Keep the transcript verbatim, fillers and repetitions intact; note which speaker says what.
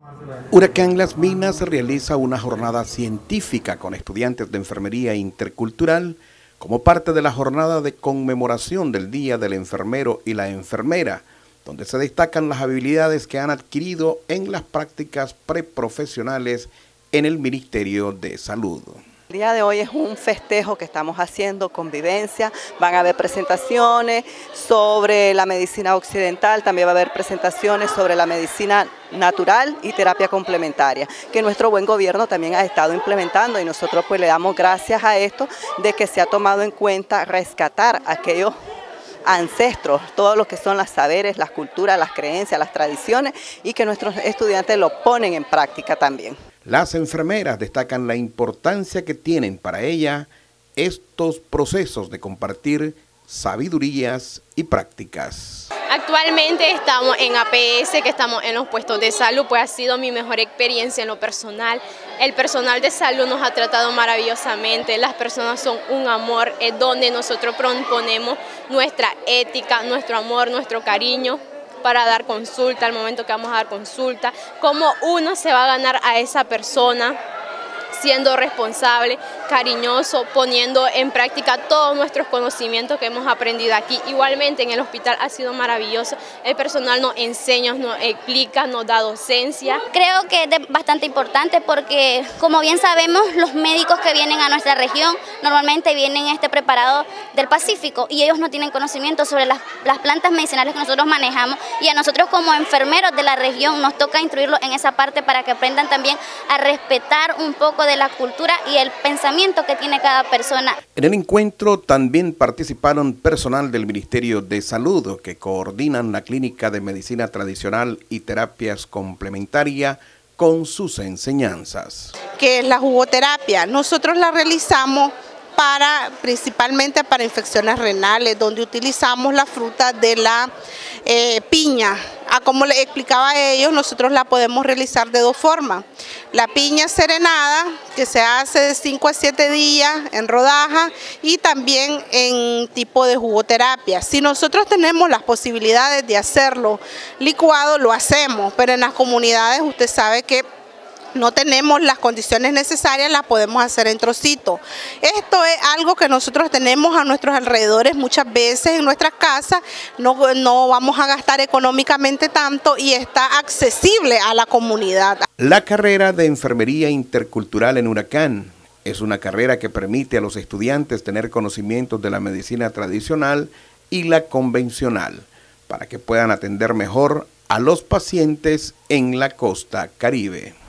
Speaker 1: Huracán Las Minas realiza una jornada científica con estudiantes de enfermería intercultural como parte de la jornada de conmemoración del Día del Enfermero y la Enfermera, donde se destacan las habilidades que han adquirido en las prácticas preprofesionales en el Ministerio de Salud.
Speaker 2: El día de hoy es un festejo que estamos haciendo, convivencia, van a haber presentaciones sobre la medicina occidental, también va a haber presentaciones sobre la medicina natural y terapia complementaria, que nuestro buen gobierno también ha estado implementando, y nosotros pues le damos gracias a esto de que se ha tomado en cuenta rescatar aquellos ancestros, todo lo que son los saberes, las culturas, las creencias, las tradiciones, y que nuestros estudiantes lo ponen en práctica también.
Speaker 1: Las enfermeras destacan la importancia que tienen para ella estos procesos de compartir sabidurías y prácticas.
Speaker 3: Actualmente estamos en A P S, que estamos en los puestos de salud, pues ha sido mi mejor experiencia en lo personal. El personal de salud nos ha tratado maravillosamente, las personas son un amor, es donde nosotros proponemos nuestra ética, nuestro amor, nuestro cariño para dar consulta, al momento que vamos a dar consulta, cómo uno se va a ganar a esa persona siendo responsable, cariñoso, poniendo en práctica todos nuestros conocimientos que hemos aprendido aquí. Igualmente en el hospital ha sido maravilloso, el personal nos enseña, nos explica, nos da docencia.
Speaker 4: Creo que es bastante importante porque, como bien sabemos, los médicos que vienen a nuestra región normalmente vienen este preparados del Pacífico y ellos no tienen conocimiento sobre las, las plantas medicinales que nosotros manejamos, y a nosotros como enfermeros de la región nos toca instruirlos en esa parte para que aprendan también a respetar un poco de la cultura y el pensamiento que tiene cada persona.
Speaker 1: En el encuentro también participaron personal del Ministerio de Salud que coordinan la Clínica de Medicina Tradicional y Terapias Complementarias con sus enseñanzas.
Speaker 5: Que es la jugoterapia. Nosotros la realizamos para principalmente para infecciones renales, donde utilizamos la fruta de la eh, piña. Ah, como les explicaba a ellos, nosotros la podemos realizar de dos formas. La piña serenada, que se hace de cinco a siete días en rodajas, y también en tipo de jugoterapia. Si nosotros tenemos las posibilidades de hacerlo licuado, lo hacemos, pero en las comunidades usted sabe que no tenemos las condiciones necesarias, las podemos hacer en trocitos. Esto es algo que nosotros tenemos a nuestros alrededores muchas veces en nuestras casas, no, no vamos a gastar económicamente tanto y está accesible a la comunidad.
Speaker 1: La carrera de Enfermería Intercultural en Huracán es una carrera que permite a los estudiantes tener conocimientos de la medicina tradicional y la convencional, para que puedan atender mejor a los pacientes en la costa Caribe.